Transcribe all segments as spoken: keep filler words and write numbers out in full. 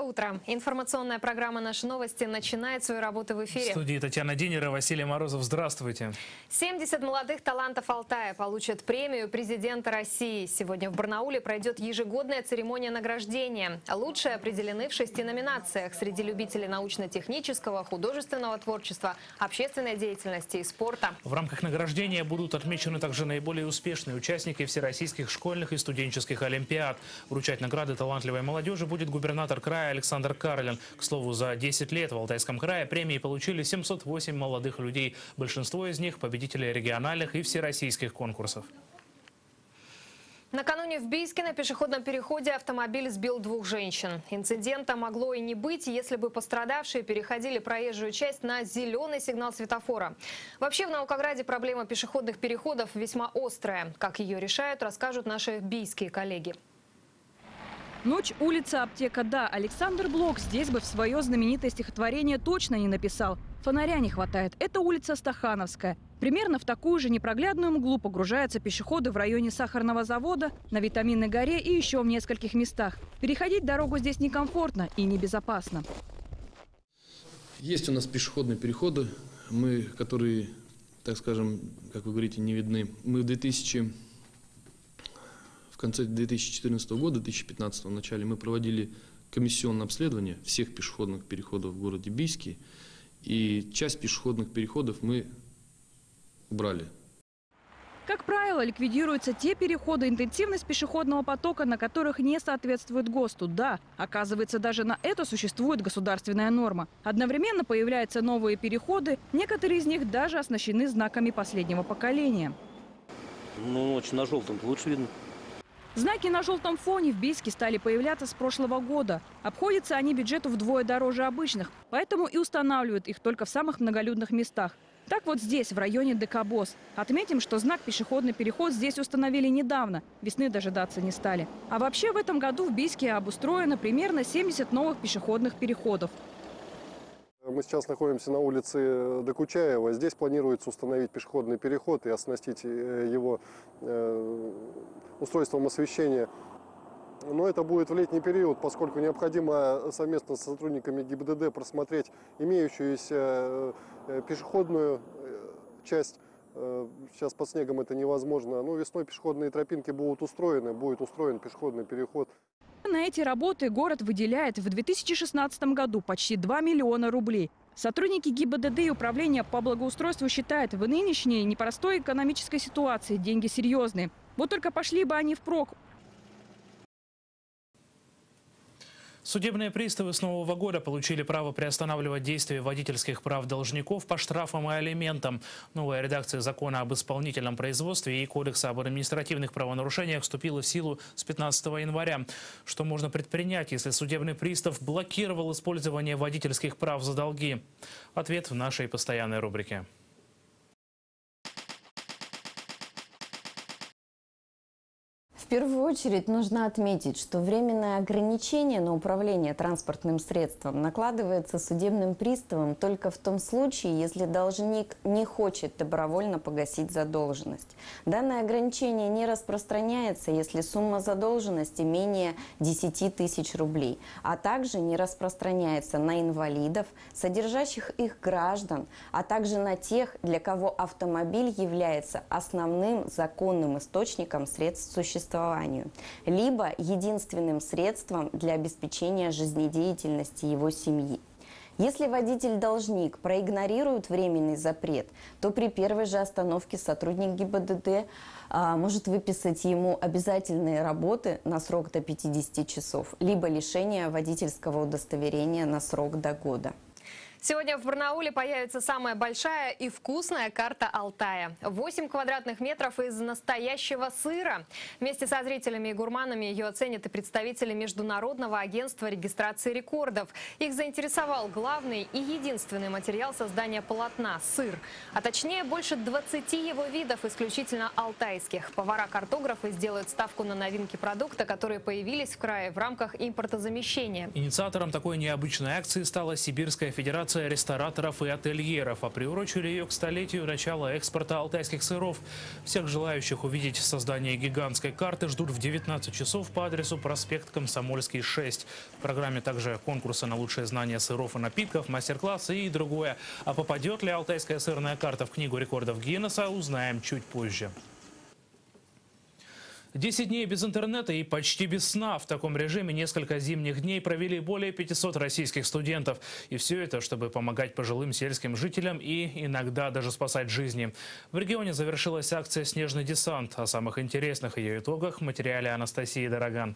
утро. Информационная программа «Наши новости» начинает свою работу в эфире. В студии Татьяна Динера, Василий Морозов. Здравствуйте. семьдесят молодых талантов Алтая получат премию президента России. Сегодня в Барнауле пройдет ежегодная церемония награждения. Лучшие определены в шести номинациях среди любителей научно-технического, художественного творчества, общественной деятельности и спорта. В рамках награждения будут отмечены также наиболее успешные участники всероссийских школьных и студенческих олимпиад. Вручать награды талантливой молодежи будет губернатор края Александр Карлин. К слову, за десять лет в Алтайском крае премии получили семьсот восемь молодых людей. Большинство из них – победители региональных и всероссийских конкурсов. Накануне в Бийске на пешеходном переходе автомобиль сбил двух женщин. Инцидента могло и не быть, если бы пострадавшие переходили проезжую часть на зеленый сигнал светофора. Вообще в Наукограде проблема пешеходных переходов весьма острая. Как ее решают, расскажут наши бийские коллеги. Ночь, улица, аптека, да. Александр Блок здесь бы в свое знаменитое стихотворение точно не написал. Фонаря не хватает. Это улица Стахановская. Примерно в такую же непроглядную мглу погружаются пешеходы в районе Сахарного завода, на Витаминной горе и еще в нескольких местах. Переходить дорогу здесь некомфортно и небезопасно. Есть у нас пешеходные переходы, мы, которые, так скажем, как вы говорите, не видны. Мы в две тысячи В конце две тысячи четырнадцатого года, две тысячи пятнадцатого в начале, мы проводили комиссионное обследование всех пешеходных переходов в городе Бийске. И часть пешеходных переходов мы убрали. Как правило, ликвидируются те переходы, интенсивность пешеходного потока, на которых не соответствует ГОСТу. Да, оказывается, даже на это существует государственная норма. Одновременно появляются новые переходы, некоторые из них даже оснащены знаками последнего поколения. Ну, ночью на желтом лучше видно. Знаки на желтом фоне в Бийске стали появляться с прошлого года. Обходятся они бюджету вдвое дороже обычных, поэтому и устанавливают их только в самых многолюдных местах. Так вот здесь, в районе ДК-БОС. Отметим, что знак «Пешеходный переход» здесь установили недавно. Весны дожидаться не стали. А вообще в этом году в Бийске обустроено примерно семьдесят новых пешеходных переходов. Мы сейчас находимся на улице Докучаева. Здесь планируется установить пешеходный переход и оснастить его устройством освещения. Но это будет в летний период, поскольку необходимо совместно с сотрудниками ГИБДД просмотреть имеющуюся пешеходную часть. Сейчас под снегом это невозможно. Но весной пешеходные тропинки будут устроены, будет устроен пешеходный переход. На эти работы город выделяет в две тысячи шестнадцатом году почти два миллиона рублей. Сотрудники ГИБДД и управления по благоустройству считают, в нынешней непростой экономической ситуации деньги серьезные. Вот только пошли бы они впрок. Судебные приставы с нового года получили право приостанавливать действие водительских прав должников по штрафам и алиментам. Новая редакция закона об исполнительном производстве и кодекса об административных правонарушениях вступила в силу с пятнадцатого января. Что можно предпринять, если судебный пристав блокировал использование водительских прав за долги? Ответ в нашей постоянной рубрике. В первую очередь нужно отметить, что временное ограничение на управление транспортным средством накладывается судебным приставом только в том случае, если должник не хочет добровольно погасить задолженность. Данное ограничение не распространяется, если сумма задолженности менее десяти тысяч рублей, а также не распространяется на инвалидов, содержащих их граждан, а также на тех, для кого автомобиль является основным законным источником средств существования, либо единственным средством для обеспечения жизнедеятельности его семьи. Если водитель-должник проигнорирует временный запрет, то при первой же остановке сотрудник ГИБДД а, может выписать ему обязательные работы на срок до пятидесяти часов, либо лишение водительского удостоверения на срок до года. Сегодня в Барнауле появится самая большая и вкусная карта Алтая. восемь квадратных метров из настоящего сыра. Вместе со зрителями и гурманами ее оценят и представители Международного агентства регистрации рекордов. Их заинтересовал главный и единственный материал создания полотна – сыр. А точнее, больше двадцати его видов, исключительно алтайских. Повара-картографы сделают ставку на новинки продукта, которые появились в крае в рамках импортозамещения. Инициатором такой необычной акции стала Сибирская федерация Ассоциация рестораторов и ательеров, а приурочили ее к столетию начала экспорта алтайских сыров. Всех желающих увидеть создание гигантской карты ждут в девятнадцать часов по адресу проспект Комсомольский, шесть. В программе также конкурсы на лучшее знание сыров и напитков, мастер-классы и другое. А попадет ли алтайская сырная карта в книгу рекордов Гиннесса, узнаем чуть позже. десять дней без интернета и почти без сна. В таком режиме несколько зимних дней провели более пятисот российских студентов. И все это, чтобы помогать пожилым сельским жителям и иногда даже спасать жизни. В регионе завершилась акция «Снежный десант». О самых интересных ее итогах в материале Анастасии Дороган.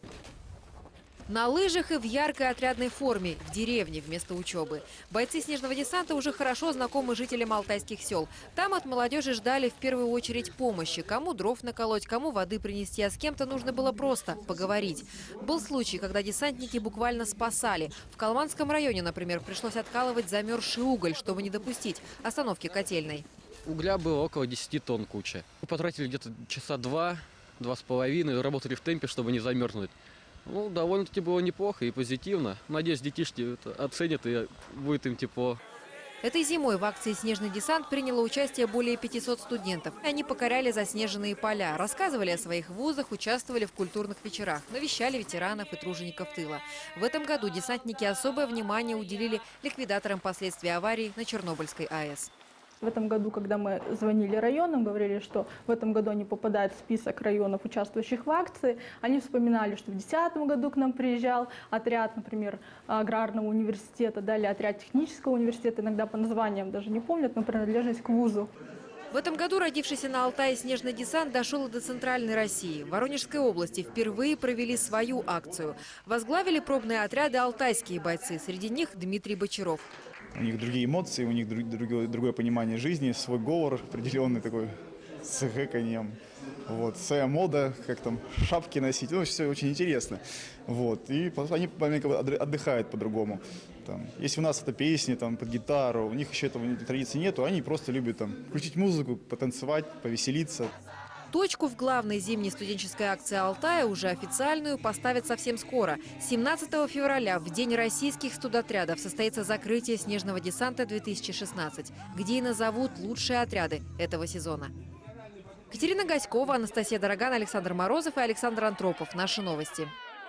На лыжах и в яркой отрядной форме, в деревне вместо учебы. Бойцы снежного десанта уже хорошо знакомы жителям алтайских сел. Там от молодежи ждали в первую очередь помощи. Кому дров наколоть, кому воды принести, а с кем-то нужно было просто поговорить. Был случай, когда десантники буквально спасали. В Калманском районе, например, пришлось откалывать замерзший уголь, чтобы не допустить остановки котельной. Угля было около десяти тонн куча. Мы потратили где-то часа два, два с половиной, работали в темпе, чтобы не замерзнуть. Ну, довольно-таки было неплохо и позитивно. Надеюсь, детишки это оценят и будет им тепло. Этой зимой в акции «Снежный десант» приняло участие более пятисот студентов. Они покоряли заснеженные поля, рассказывали о своих вузах, участвовали в культурных вечерах, навещали ветеранов и тружеников тыла. В этом году десантники особое внимание уделили ликвидаторам последствий аварии на Чернобыльской АЭС. В этом году, когда мы звонили районам, говорили, что в этом году они попадают в список районов, участвующих в акции, они вспоминали, что в две тысячи десятом году к нам приезжал отряд, например, аграрного университета, далее отряд технического университета, иногда по названиям даже не помнят, но принадлежность к вузу. В этом году родившийся на Алтае снежный десант дошел и до Центральной России. В Воронежской области впервые провели свою акцию. Возглавили пробные отряды алтайские бойцы, среди них Дмитрий Бочаров. У них другие эмоции, у них другое, другое понимание жизни, свой говор определенный такой с гэканьем. Вот, своя мода, как там шапки носить, ну, все очень интересно. Вот, и они отдыхают по-другому. Там, если у нас это песни там, под гитару, у них еще этого традиции нету, они просто любят там, включить музыку, потанцевать, повеселиться. Точку в главной зимней студенческой акции Алтая, уже официальную, поставят совсем скоро. семнадцатого февраля, в день российских студотрядов, состоится закрытие «Снежного десанта две тысячи шестнадцать», где и назовут лучшие отряды этого сезона. Катерина Гаськова, Анастасия Дороган, Александр Морозов и Александр Антропов. Наши новости.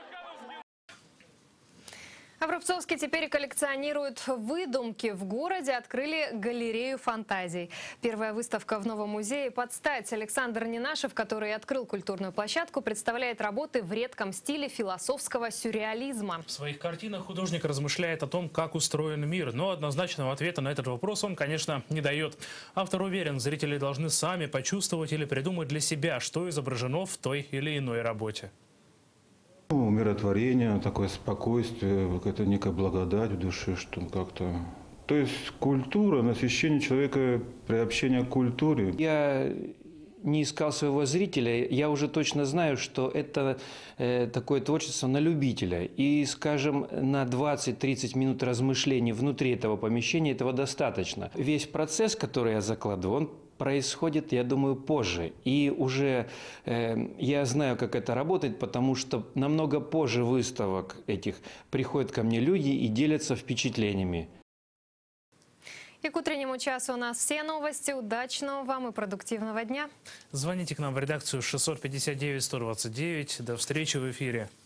А в Рубцовске теперь коллекционируют выдумки. В городе открыли галерею фантазий. Первая выставка в новом музее «Под стать». Александр Ненашев, который открыл культурную площадку, представляет работы в редком стиле философского сюрреализма. В своих картинах художник размышляет о том, как устроен мир. Но однозначного ответа на этот вопрос он, конечно, не дает. Автор уверен, зрители должны сами почувствовать или придумать для себя, что изображено в той или иной работе. Умиротворение, такое спокойствие, какая-то некая благодать в душе, что как-то... То есть культура, насыщение человека, приобщение к культуре. Я не искал своего зрителя, я уже точно знаю, что это э, такое творчество на любителя. И, скажем, на двадцать-тридцать минут размышлений внутри этого помещения этого достаточно. Весь процесс, который я закладываю, он происходит, я думаю, позже. И уже э, я знаю, как это работает, потому что намного позже выставок этих приходят ко мне люди и делятся впечатлениями. И к утреннему часу у нас все новости. Удачного вам и продуктивного дня. Звоните к нам в редакцию шестьсот пятьдесят девять сто двадцать девять. До встречи в эфире.